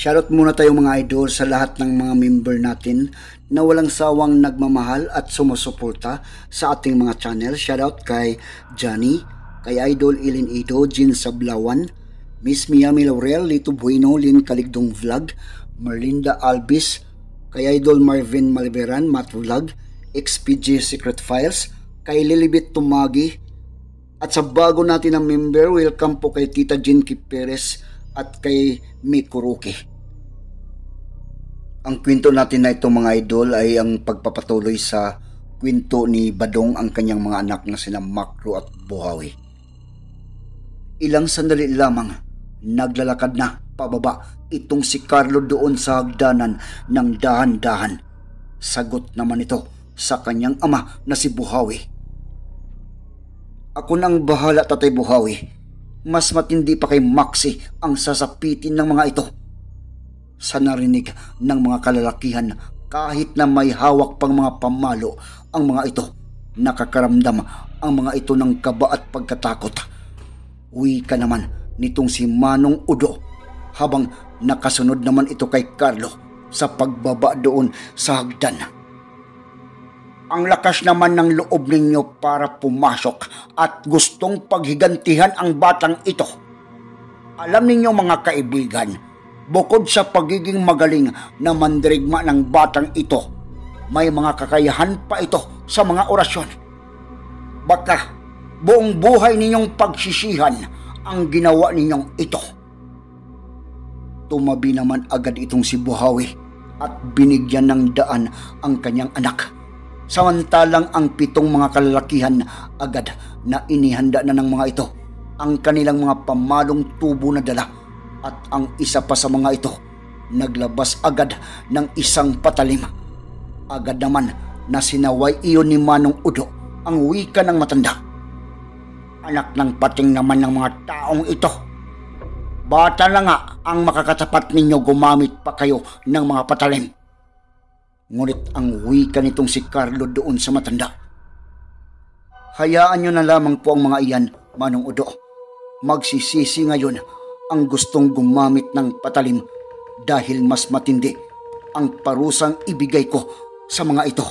Shoutout muna tayo mga idol sa lahat ng mga member natin na walang sawang nagmamahal at sumusuporta sa ating mga channel. Shoutout kay Johnny, kay Idol Ilin Ido, Jin Sablawan, Miss Miami Laurel, Lito Bueno, Lin Kaligdong Vlog, Merlinda Albis, kay Idol Marvin Malveran, Matt Vlog, XPG Secret Files, kay Lilibet Tumagi, at sa bago natin na member, welcome po kay Tita Jinky Perez at kay Mikuruki. Ang kwento natin na ito mga idol ay ang pagpapatuloy sa kwento ni Badong ang kanyang mga anak na sina Makro at Buhawi. Ilang sandali lamang naglalakad na pababa itong si Carlo doon sa hagdanan ng dahan-dahan. Sagot naman ito sa kanyang ama na si Buhawi. Ako nang bahala, Tatay Buhawi. Mas matindi pa kay Maxi ang sasapitin ng mga ito. Sa narinig ng mga kalalakihan, kahit na may hawak pang mga pamalo ang mga ito, nakakaramdam ang mga ito ng kaba at pagkatakot. Wika naman nitong si Manong Udo habang nakasunod naman ito kay Carlo sa pagbaba doon sa hagdan. Ang lakas naman ng loob ninyo para pumasok at gustong paghigantihan ang batang ito. Alam ninyo mga kaibigan, bukod sa pagiging magaling na mandirigma ng batang ito, may mga kakayahan pa ito sa mga orasyon. Baka buong buhay ninyong pagsisihan ang ginawa ninyong ito. Tumabi naman agad itong si Buhawi at binigyan ng daan ang kanyang anak. Samantalang ang 7 mga kalalakihan agad na inihanda na ng mga ito ang kanilang mga pamalong tubo na dala, at ang isa pa sa mga ito naglabas agad ng isang patalim. Agad naman na sinaway iyon ni Manong Udo ang wika ng matanda. Anak ng pating naman ng mga taong ito. Bata na nga ang makakatapat ninyo gumamit pa kayo ng mga patalim. Ngunit ang wika nitong si Carlo doon sa matanda. Hayaan nyo na lamang po ang mga iyan, Manong Udo. Magsisisi ngayon ang gustong gumamit ng patalim dahil mas matindi ang parusang ibigay ko sa mga ito.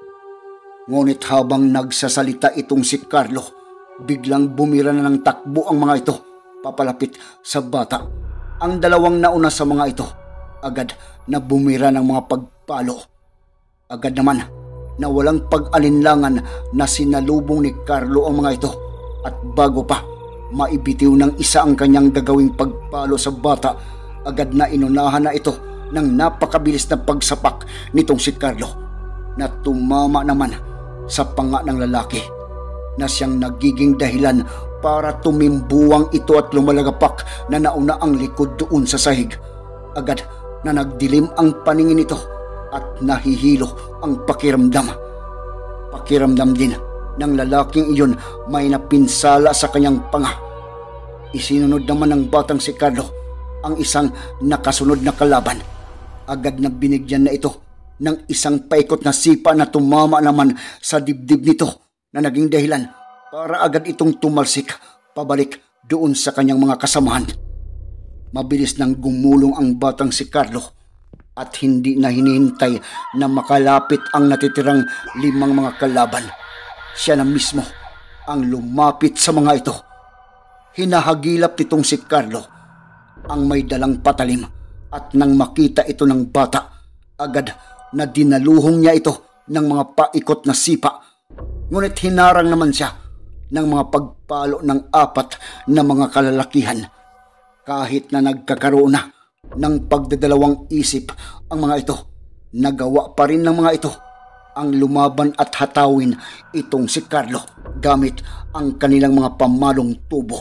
Ngunit habang nagsasalita itong si Carlo, biglang bumira na ng takbo ang mga ito papalapit sa bata. Ang 2 nauna sa mga ito agad na bumira ng mga pagpalo. Agad naman na walang pag-alinlangan na sinalubong ni Carlo ang mga ito, at bago pa maibitiw ng isa ang kanyang gagawing pagpalo sa bata, agad na inunahan na ito ng napakabilis na pagsapak nitong si Carlo na tumama naman sa panga ng lalaki na siyang nagiging dahilan para tumimbuwang ito at lumalagapak na nauna ang likod doon sa sahig. Agad na nagdilim ang paningin nito at nahihilo ang pakiramdam. Pakiramdam din ng lalaking iyon may napinsala sa kanyang panga. Isinunod naman ng batang si Carlo ang isang nakasunod na kalaban. Agad na binigyan na ito ng isang paikot na sipa na tumama naman sa dibdib nito na naging dahilan para agad itong tumalsik pabalik doon sa kanyang mga kasamahan. Mabilis nang gumulong ang batang si Carlo at hindi na hinihintay na makalapit ang natitirang 5 mga kalaban. Siya na mismo ang lumapit sa mga ito. Hinahagilap nitong si Carlo ang may dalang patalim, at nang makita ito ng bata, agad na dinaluhong niya ito ng mga paikot na sipa. Ngunit hinarang naman siya ng mga pagpalo ng 4 na mga kalalakihan. Kahit na nagkakaroon na ng pagdadalawang isip ang mga ito, nagawa pa rin ng mga ito ang lumaban at hatawin itong si Carlo gamit ang kanilang mga pamalong tubo.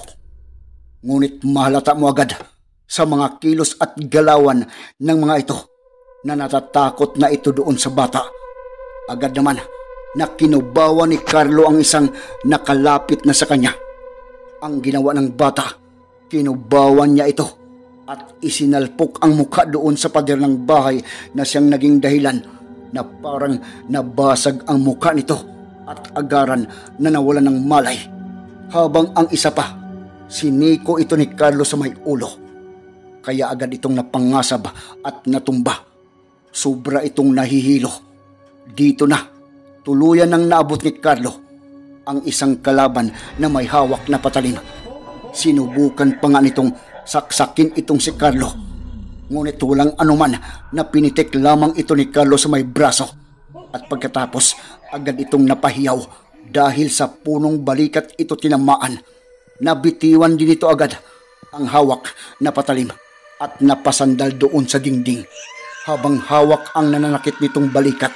Ngunit mahalata mo agad sa mga kilos at galawan ng mga ito na natatakot na ito doon sa bata. Agad naman na kinubawa ni Carlo ang isang nakalapit na sa kanya. Ang ginawa ng bata, kinubawan niya ito at isinalpok ang mukha doon sa pader ng bahay na siyang naging dahilan na parang nabasag ang mukha nito at agaran na nawalan ng malay. Habang ang isa pa, siniko ito ni Carlo sa may ulo. kaya agad itong napangasab at natumba. Sobra itong nahihilo. Dito na, tuluyan nang naabot ni Carlo ang isang kalaban na may hawak na patalim. Sinubukan pa nga nitong saksakin itong si Carlo. Ngunit walang anuman na pinitik lamang ito ni Carlo sa may braso. At pagkatapos, agad itong napahiyaw dahil sa punong balikat ito tinamaan. Nabitiwan din ito agad ang hawak na patalim at napasandal doon sa dingding habang hawak ang nananakit nitong balikat.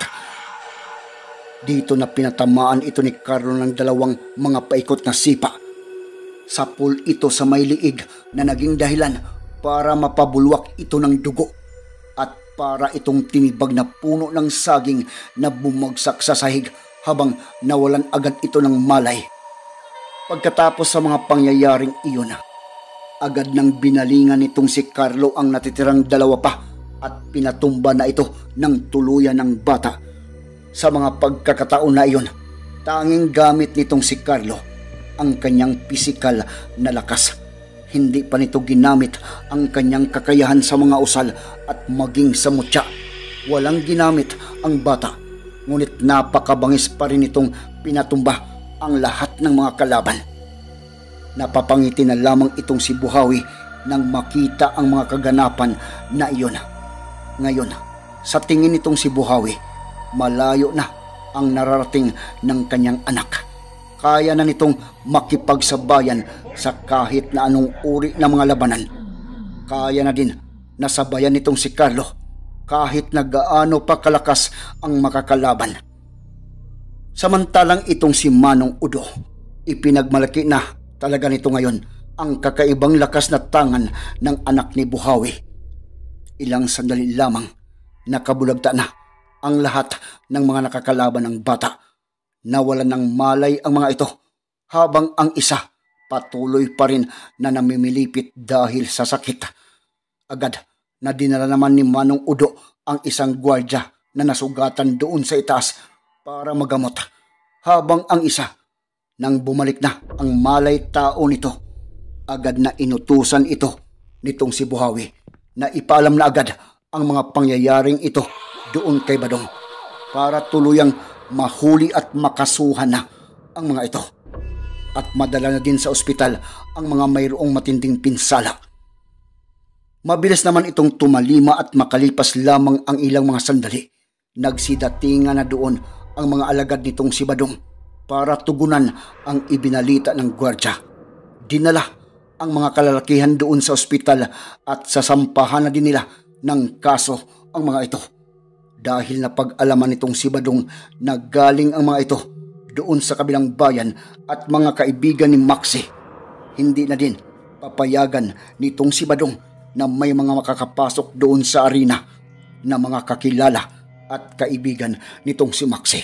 Dito na pinatamaan ito ni Carlo ng dalawang mga paikot na sipa. Sapul ito sa may liig na naging dahilan para mapabulwak ito ng dugo at para itong tinibag na puno ng saging na bumagsak sa sahig habang nawalan agad ito ng malay. Pagkatapos sa mga pangyayaring iyon, agad nang binalingan nitong si Carlo ang natitirang dalawa pa at pinatumba na ito ng tuluyan ng bata. Sa mga pagkakataon na iyon, tanging gamit nitong si Carlo ang kanyang pisikal na lakas. Hindi pa nito ginamit ang kanyang kakayahan sa mga usal at maging sa mutya. Walang ginamit ang bata, ngunit napakabangis pa rin itong pinatumba ang lahat ng mga kalaban. Napapangiti na lamang itong si Buhawi nang makita ang mga kaganapan na iyon. Ngayon, sa tingin nitong si Buhawi, malayo na ang nararating ng kanyang anak. Kaya na nitong makipagsabayan sa kahit na anong uri ng mga labanan. Kaya na din nasabayan nitong si Carlo kahit na gaano pa kalakas ang makakalaban. Samantalang itong si Manong Udo, ipinagmalaki na talaga nito ngayon ang kakaibang lakas na tangan ng anak ni Buhawi. Ilang sandali lamang, nakabulagta na ang lahat ng mga nakakalaban ng bata. Nawalan ng malay ang mga ito habang ang isa patuloy pa rin na namimilipit dahil sa sakit. Agad na dinala naman ni Manong Udo ang isang gwardya na nasugatan doon sa itaas para magamot, habang ang isa, nang bumalik na ang malay tao nito, agad na inutusan ito nitong si Buhawi na ipaalam na agad ang mga pangyayaring ito doon kay Badong para tuluyang mahuli at makasuhan na ang mga ito at madala na din sa ospital ang mga mayroong matinding pinsala. Mabilis naman itong tumalima at makalipas lamang ang ilang mga sandali, nagsidatingan na doon ang mga alagad nitong si Badong para tugunan ang ibinalita ng gwardya. Dinala ang mga kalalakihan doon sa ospital at sasampahan na din nila ng kaso ang mga ito. Dahil napag-alaman nitong si Badong na galing ang mga ito doon sa kabilang bayan at mga kaibigan ni Maxi, hindi na din papayagan nitong si Badong na may mga makakapasok doon sa arena na mga kakilala at kaibigan nitong si Maxi.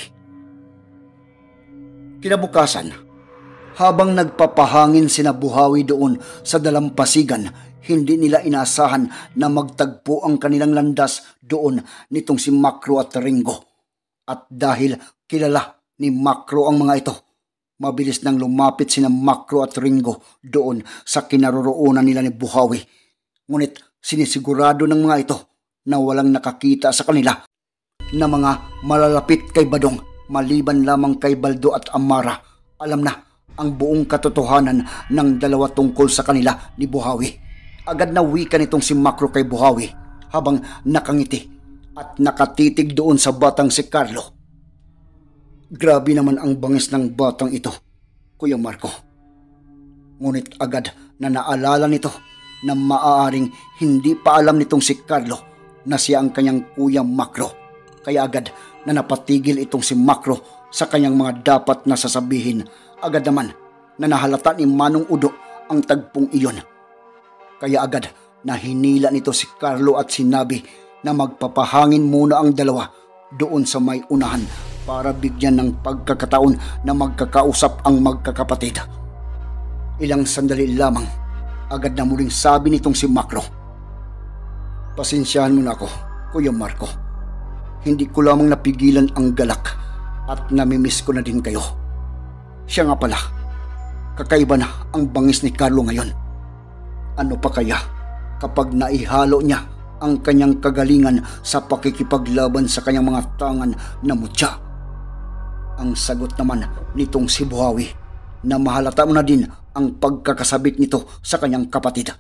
Kinabukasan, habang nagpapahangin sina Buhawi doon sa dalampasigan, hindi nila inaasahan na magtagpo ang kanilang landas doon nitong si Makro at Ringo. At dahil kilala ni Makro ang mga ito, mabilis nang lumapit sina Makro at Ringo doon sa kinaroroonan nila ni Buhawi. Ngunit sinisigurado ng mga ito na walang nakakita sa kanila na mga malalapit kay Badong maliban lamang kay Baldo at Amara. Alam na ang buong katotohanan ng dalawa tungkol sa kanila ni Buhawi. Agad na wika nitong si Makro kay Buhawi habang nakangiti at nakatitig doon sa batang si Carlo. Grabe naman ang bangis ng batang ito, Kuya Marco. Ngunit agad na naalala nito na maaaring hindi pa alam nitong si Carlo na siya ang kanyang Kuya Makro. Kaya agad na napatigil itong si Makro sa kanyang mga dapat na sasabihin. Agad naman na nahalata ni Manong Udo ang tagpong iyon. Kaya agad na hinila nito si Carlo at sinabi na magpapahangin muna ang dalawa doon sa may unahan para bigyan ng pagkakataon na magkakausap ang magkakapatid. Ilang sandali lamang, agad na muling sabi nitong si Makro, "Pasensyahan mo na ako, Kuya Marco. Hindi ko lamang napigilan ang galak at namimiss ko na din kayo. Siya nga pala, kakaiba na ang bangis ni Carlo ngayon. Ano pa kaya kapag naihalo niya ang kanyang kagalingan sa pakikipaglaban sa kanyang mga tangan na mutya. Ang sagot naman nitong si Buhawi na mahalata mo na din ang pagkakasabik nito sa kanyang kapatid.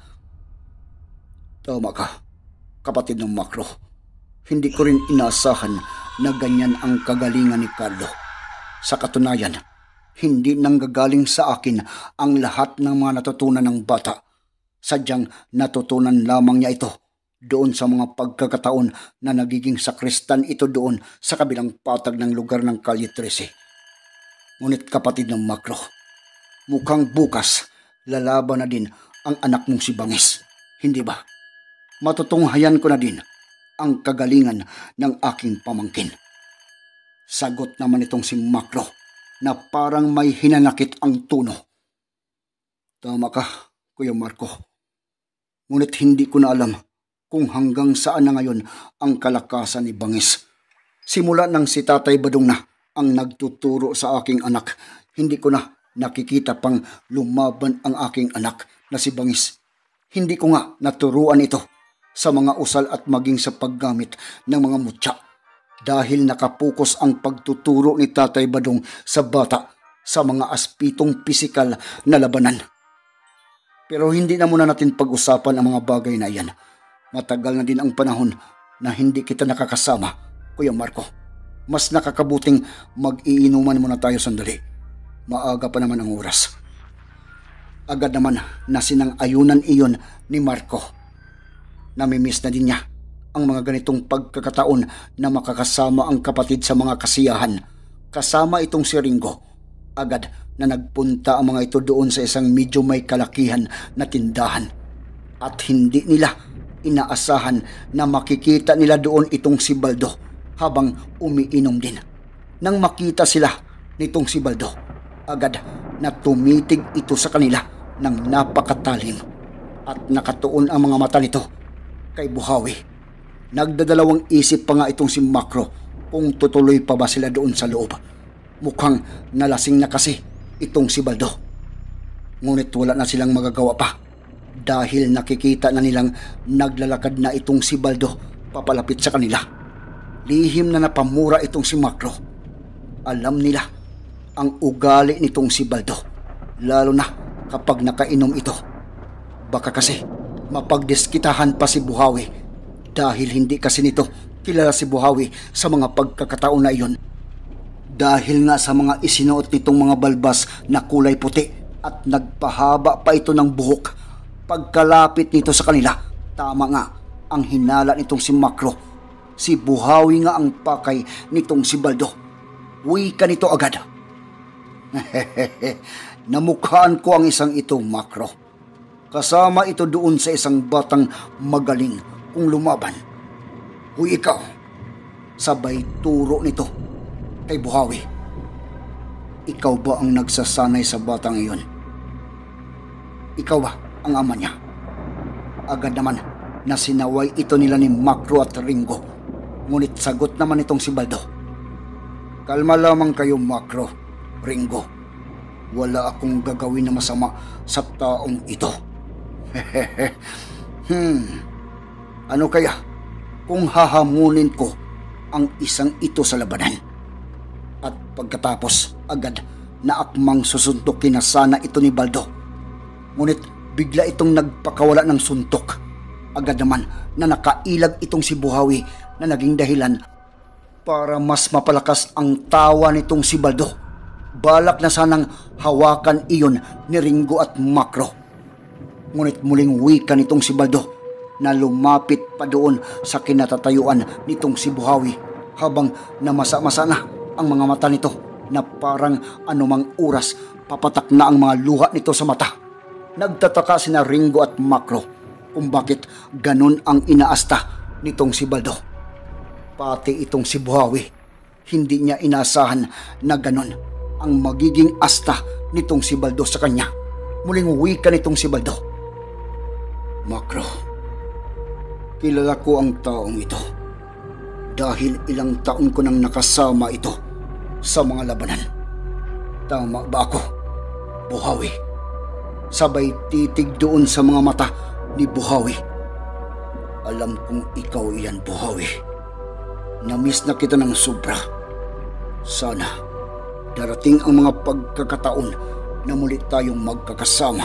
Tama ka, kapatid ng Makro. Hindi ko rin inaasahan na ganyan ang kagalingan ni Carlo. Sa katunayan, hindi nanggagaling sa akin ang lahat ng mga natutunan ng bata. Sadyang natutunan lamang niya ito doon sa mga pagkakataon na nagiging sakristan ito doon sa kabilang patag ng lugar ng Kalye 13. Ngunit kapatid ng Makro, mukhang bukas lalaban na din ang anak mong si Bangis, hindi ba? Matutunghayan ko na din ang kagalingan ng aking pamangkin. Sagot naman itong si Makro na parang may hinanakit ang tono. Tama ka, Kuya Marco. Ngunit hindi ko na alam kung hanggang saan na ngayon ang kalakasan ni Bangis. Simula nang si Tatay Badong na ang nagtuturo sa aking anak, hindi ko na nakikita pang lumaban ang aking anak na si Bangis. Hindi ko nga naturuan ito sa mga usal at maging sa paggamit ng mga mutya dahil nakapokus ang pagtuturo ni Tatay Badong sa bata sa mga aspitong pisikal na labanan. Pero hindi na muna natin pag-usapan ang mga bagay na iyan. Matagal na din ang panahon na hindi kita nakakasama, Kuya Marco. Mas nakakabuting mag-iinuman muna tayo sandali. Maaga pa naman ang oras. Agad naman na sinang-ayunan iyon ni Marco. Namimiss na din niya ang mga ganitong pagkakataon na makakasama ang kapatid sa mga kasiyahan. Kasama itong si Ringo. Agad na nagpunta ang mga ito doon sa isang medyo may kalakihan na tindahan. At hindi nila inaasahan na makikita nila doon itong si Baldo habang umiinom din. Nang makita sila nitong si Baldo, agad na tumitig ito sa kanila ng napakatalim at nakatuon ang mga mata nito kay Buhawi. Nagdadalawang isip pa nga itong si Makro kung tutuloy pa ba sila doon sa loob. Mukhang nalasing na kasi itong si Baldo. Ngunit wala na silang magagawa pa dahil nakikita na nilang naglalakad na itong si Baldo papalapit sa kanila. Lihim na napamura itong si Makro. Alam nila ang ugali nitong si Baldo, lalo na kapag nakainom ito. Baka kasi mapagdiskitahan pa si Buhawi dahil hindi kasi nito kilala si Buhawi sa mga pagkakataon na iyon. Dahil nga sa mga isinuot nitong mga balbas na kulay puti at nagpahaba pa ito ng buhok. Pagkalapit nito sa kanila, tama nga ang hinala nitong si Makro. Si Buhawi nga ang pakay nitong si Baldo. Wika nito agad. Namukhaan ko ang isang ito, Makro. Kasama ito doon sa isang batang magaling kung lumaban. Huy, ikaw. Sabay turo nito kay Buhawi. Ikaw ba ang nagsasanay sa batang iyon? Ikaw ba ang ama niya? Agad naman na sinaway ito nila ni Makro at Ringo. Ngunit sagot naman itong si Baldo. Kalma lamang kayo, Makro, Ringo. Wala akong gagawin na masama sa taong ito. Ano kaya kung hahamunin ko ang isang ito sa labanan? At pagkatapos agad na akmang susuntukin na sana ito ni Baldo. Ngunit bigla itong nagpakawala ng suntok. Agad naman na nakailag itong si Buhawi na naging dahilan para mas mapalakas ang tawa nitong si Baldo. Balak na sanang hawakan iyon ni Ringo at Makro. Ngunit muling wika nitong si Baldo na lumapit pa doon sa kinatatayuan nitong si Buhawi habang namasa-masa na ang mga mata nito na parang anumang oras papatak na ang mga luha nito sa mata. Nagtataka sina Ringo at Makro kung bakit ganun ang inaasta nitong si Baldo. Pati itong si Buhawi, hindi niya inaasahan na ganun ang magiging asta nitong si Baldo sa kanya. Muling wika nitong si Baldo. Makro, kilala ko ang taong ito dahil ilang taon ko nang nakasama ito sa mga labanan. Tama ba ako, Buhawi? Sabay titig doon sa mga mata ni Buhawi Alam kong ikaw iyan, Buhawi. Namiss na kita ng sobra. Sana darating ang mga pagkakataon na muli tayong magkakasama.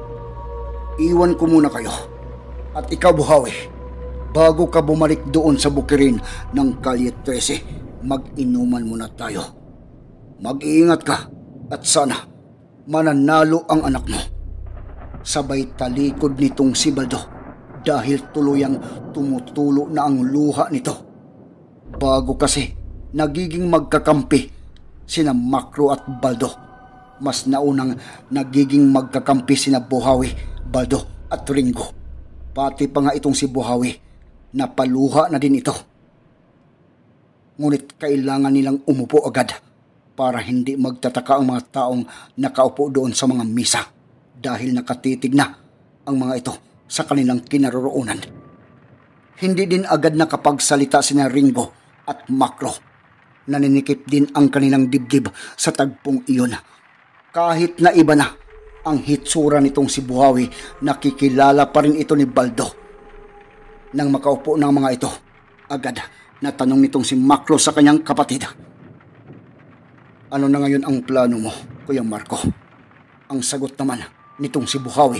Iwan ko muna kayo. At ikaw, Buhawi, bago ka bumalik doon sa bukirin ng Kalye 13, mag-inuman muna tayo. Mag-iingat ka at sana mananalo ang anak mo. Sabay talikod nitong si Baldo dahil tuluyang tumutulo na ang luha nito. Bago kasi nagiging magkakampi sina Makro at Baldo, mas naunang nagiging magkakampi sina Buhawi, Baldo at Ringo. Pati pa nga itong si Buhawi, napaluha na din ito. Ngunit kailangan nilang umupo agad para hindi magtataka ang mga taong nakaupo doon sa mga misa dahil nakatitig na ang mga ito sa kanilang kinaroroonan. Hindi din agad nakapagsalita sina Ringo at Makro. Naninikip din ang kanilang dibdib sa tagpong iyon. Kahit na iba na ang hitsura nitong si Buhawi, nakikilala pa rin ito ni Baldo. Nang makaupo ng mga ito, agad natanong nitong si Makro sa kanyang kapatid. Ano na ngayon ang plano mo, Kuya Marco? Ang sagot naman nitong si Buhawi,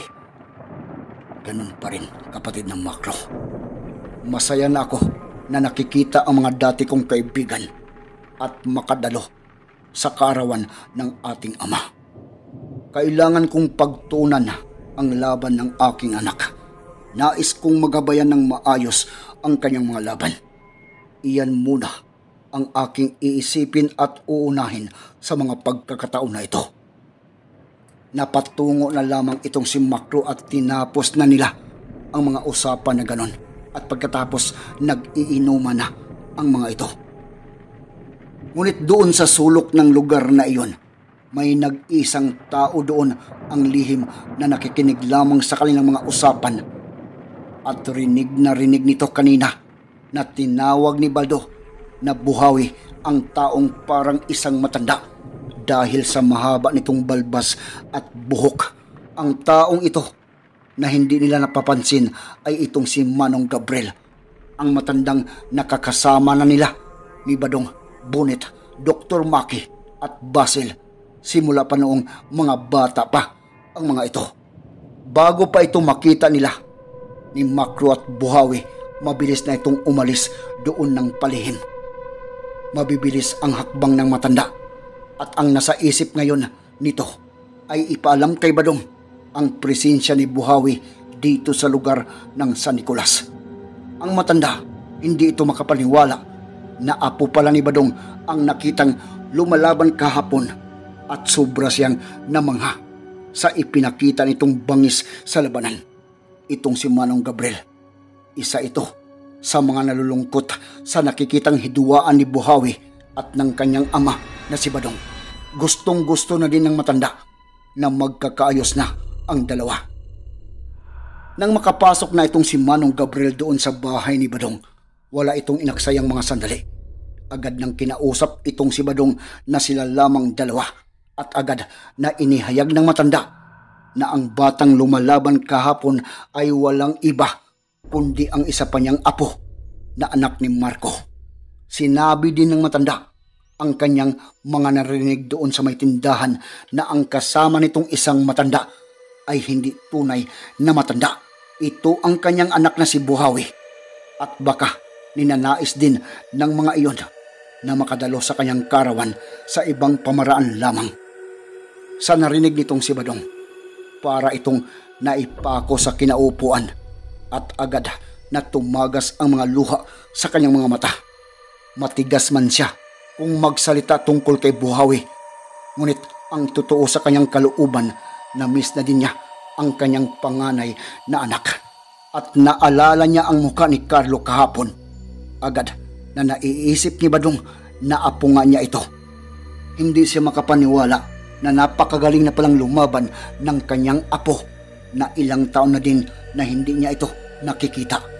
ganun pa rin, kapatid ng Makro. Masaya na ako na nakikita ang mga dati kong kaibigan at makadalo sa kaarawan ng ating ama. Kailangan kong pagtunan ang laban ng aking anak. Nais kong magabayan ng maayos ang kanyang mga laban. Iyan muna ang aking iisipin at uunahin sa mga pagkakataon na ito. Napatungo na lamang itong si Makro at tinapos na nila ang mga usapan na ganon. At pagkatapos nag-iinuman na ang mga ito. Ngunit doon sa sulok ng lugar na iyon, may nag-isang tao doon ang lihim na nakikinig lamang sa kanilang mga usapan. At rinig nito kanina na tinawag ni Baldo na Buhawi ang taong parang isang matanda dahil sa mahaba nitong balbas at buhok. Ang taong ito na hindi nila napapansin ay itong si Manong Gabriel, ang matandang nakakasama na nila ni Badong, Bonet, Dr. Maki at Basil simula pa noong mga bata pa ang mga ito. Bago pa ito makita nila ni Makro at Buhawi, mabilis na itong umalis doon ng palihim. Mabibilis ang hakbang ng matanda at ang nasa isip ngayon nito ay ipaalam kay Badong ang presensya ni Buhawi dito sa lugar ng San Nicolas. Ang matanda, hindi ito makapaniwala na apo pala ni Badong ang nakitang lumalaban kahapon at sobra siyang namangha sa ipinakita nitong bangis sa labanan. Itong si Manong Gabriel, isa ito sa mga nalulungkot sa nakikitang hiduaan ni Buhawi at ng kanyang ama na si Badong. Gustong-gusto na din ng matanda na magkakaayos na ang dalawa. Nang makapasok na itong si Manong Gabriel doon sa bahay ni Badong, wala itong inaksayang mga sandali. Agad nang kinausap itong si Badong na sila lamang dalawa at agad na inihayag ng matanda na ang batang lumalaban kahapon ay walang iba kundi ang isa pa niyang apo na anak ni Marco. Sinabi din ng matanda ang kanyang mga narinig doon sa may tindahan na ang kasama nitong isang matanda ay hindi tunay na matanda. Ito ang kanyang anak na si Buhawi at baka ninanais din ng mga iyon na makadalo sa kanyang karawan sa ibang pamaraan lamang. Sa narinig nitong si Badong, para itong naipako sa kinaupuan at agad na tumagas ang mga luha sa kanyang mga mata. Matigas man siya kung magsalita tungkol kay Buhawi, ngunit ang totoo sa kanyang kalooban na miss na din niya ang kanyang panganay na anak at naalala niya ang mukha ni Carlo kahapon. Agad na naiisip ni Badong na apo nga niya ito. Hindi siya makapaniwala na napakagaling na palang lumaban ng kanyang apo na ilang taon na din na hindi niya ito nakikita.